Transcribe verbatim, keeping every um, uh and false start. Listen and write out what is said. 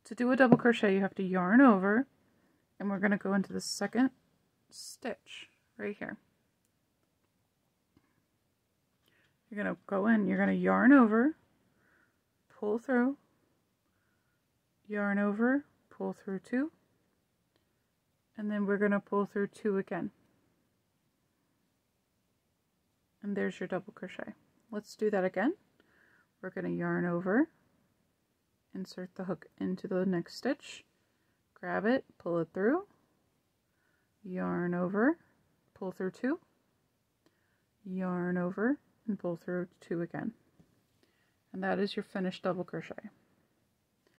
to do a double crochet, you have to yarn over, and we're going to go into the second stitch right here. You're going to go in, you're going to yarn over, pull through, yarn over, pull through two, and then we're going to pull through two again. And there's your double crochet. Let's do that again. We're going to yarn over, insert the hook into the next stitch, grab it, pull it through, yarn over, pull through two, yarn over, and pull through two again. And that is your finished double crochet.